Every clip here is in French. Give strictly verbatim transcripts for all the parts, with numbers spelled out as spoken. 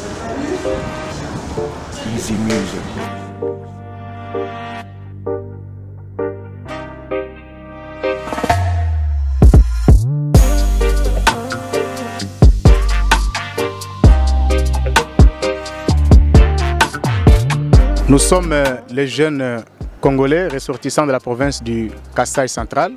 Easy music. Nous sommes les jeunes Congolais ressortissants de la province du Kasaï central,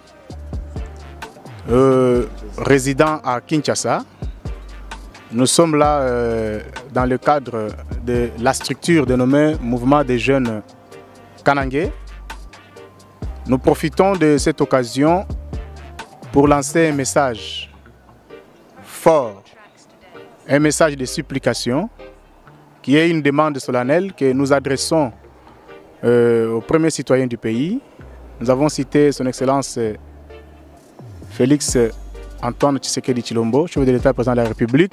euh, résidant à Kinshasa. Nous sommes là euh, dans le cadre de la structure dénommée Mouvement des jeunes Kanangé. Nous profitons de cette occasion pour lancer un message fort, un message de supplication, qui est une demande solennelle que nous adressons euh, aux premiers citoyens du pays. Nous avons cité son Excellence euh, Félix Antoine Tshisekedi Tshilombo, chef de l'État président de la République,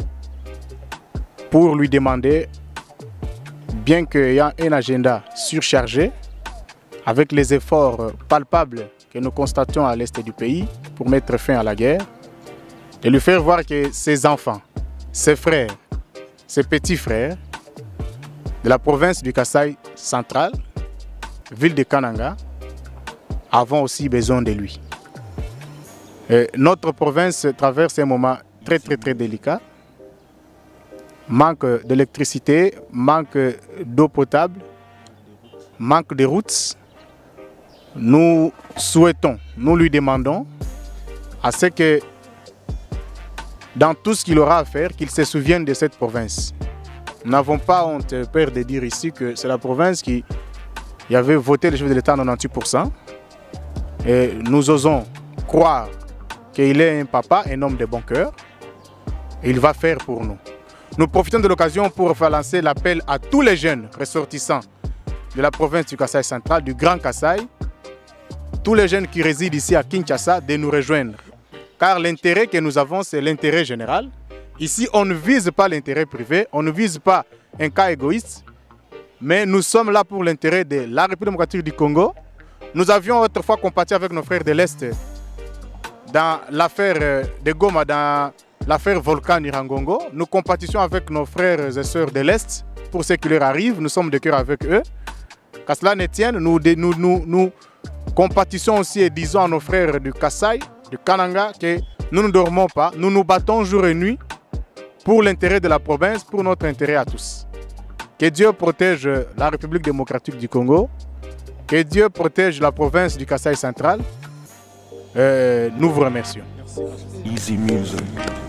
pour lui demander, bien qu'il y ait un agenda surchargé, avec les efforts palpables que nous constatons à l'est du pays pour mettre fin à la guerre, de lui faire voir que ses enfants, ses frères, ses petits frères de la province du Kasaï central, ville de Kananga, avons aussi besoin de lui. Et notre province traverse un moment très très très délicat. Manque d'électricité, manque d'eau potable, manque de routes. Nous souhaitons, nous lui demandons à ce que dans tout ce qu'il aura à faire, qu'il se souvienne de cette province. Nous n'avons pas honte, peur, de dire ici que c'est la province qui y avait voté le chef de l'État à quatre-vingt-dix pour cent. Et nous osons croire qu'il est un papa, un homme de bon cœur. Et il va faire pour nous. Nous profitons de l'occasion pour faire lancer l'appel à tous les jeunes ressortissants de la province du Kasaï central, du Grand Kasaï, tous les jeunes qui résident ici à Kinshasa, de nous rejoindre. Car l'intérêt que nous avons, c'est l'intérêt général. Ici, on ne vise pas l'intérêt privé, on ne vise pas un cas égoïste, mais nous sommes là pour l'intérêt de la République démocratique du Congo. Nous avions autrefois compati avec nos frères de l'Est dans l'affaire de Goma, dans l'affaire Volcan Irangongo. Nous compatissions avec nos frères et sœurs de l'Est pour ce qui leur arrive. Nous sommes de cœur avec eux. Qu'à cela ne tienne, nous, nous, nous, nous compatissons aussi et disons à nos frères du Kasaï, du Kananga, que nous ne dormons pas, nous nous battons jour et nuit pour l'intérêt de la province, pour notre intérêt à tous. Que Dieu protège la République démocratique du Congo, que Dieu protège la province du Kasaï central. Euh, nous vous remercions. Easy music.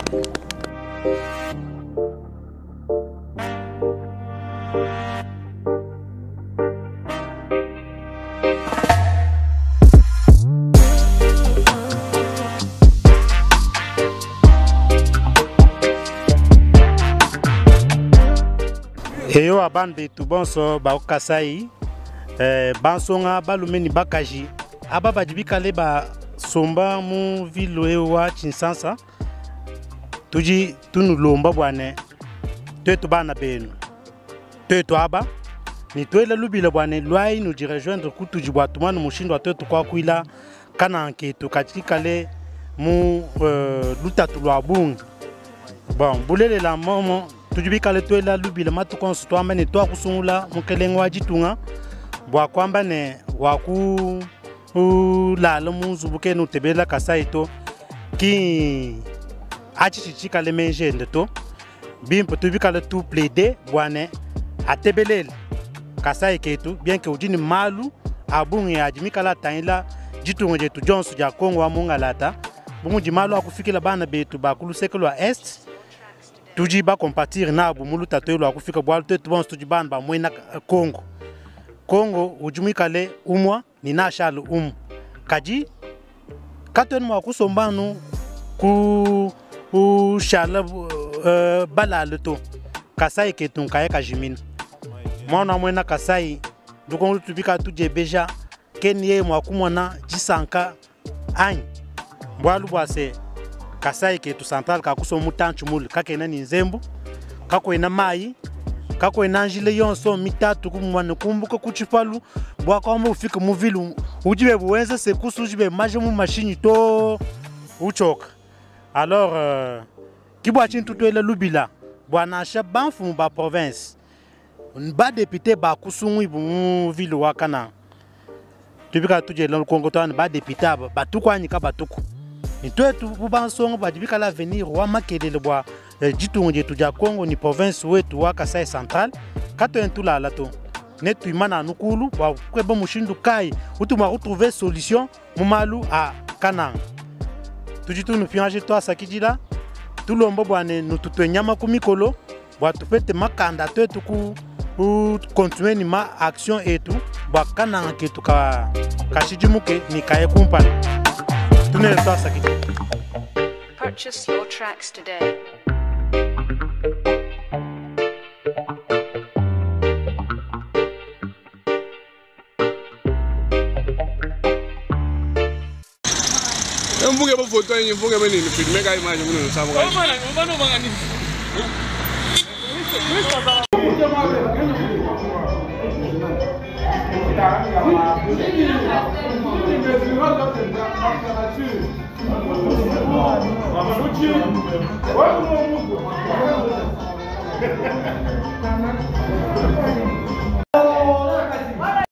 Eyo abande tubonso ba Kasaï eh, bansonga balumeni bakaji aba bajibikale ba somba mu ville wa Kinshasa tuji tunu lomba bwane tetu bana benu tetu aba ni twela lubile bwane lwai nu rejoindre kutuji bwatumana mushindo tetu kwa kuila kana anketu katikale mu uh, lutatu lwa bungi bon bulele la momo tujibikale twela lubile matukonso twamene twakusungula mukelengo wajitunga bwa kwamba ne waku ulala munzubuke no tebela Kasaito ki achichichika le menjende to bimpo tubikale tu plaider bwane atebelele Kasayi ketu bien que ujini malu abungi ajimikala taila jitunga jetu Johnson ja Kongo wa mungalata bungu jimalu akufikila bana betu bakulu sekelo wa est tuji ba compatir na bu muluta telo akufika bwalu tetu bonso tuji ban ba mwena Kongo Kongo ujumikale umwa ni nashalo um kaji katwen mwa kusombanu ku u shala uh, balale to Kasayi ketu kaya kajimina mwana mwena Kasayi dukongo tubika tuje beja kenye mwa kumwana jisanka any bwalu bwase Kasayi ketu central ka kusomu tanchumul kakena ni nzembu kako ina mai kako ina njile yonso mitatu kumwana kumbuka kuchipalu bwaka mu fika mu vilu ujibe buwenze se kusujibe maje mu machine to uchoka alors uh, kibwa chintu twele lubila bwana shaban fu ba province ba député ba kusungu bu ville wa kana tubika tuje le Congo to ba député ba tukwani ka batuku ni twetu bubansongo ba dibika la venir wa makelele bwa jitungu je tuja Congo ni province wetu wa Kasai Central kato entula lato netu imana nukulu wa kweba mushindu kai utuma retrouver solution mumalu a Kanang tujitu nu fiange to sakijila tulombo bwane nututwe nyama kumikolo bwa tupete makanda twetu ku pour continuer ni ma action etu bwa Kanang ketu ka kashijimuke ni kaye kumpa tunele to sakijila. Purchase your tracks today. Mfunge ba photo yenye mfunge bani ni filme ka image munu nsamu ka. Bana mbano bangani.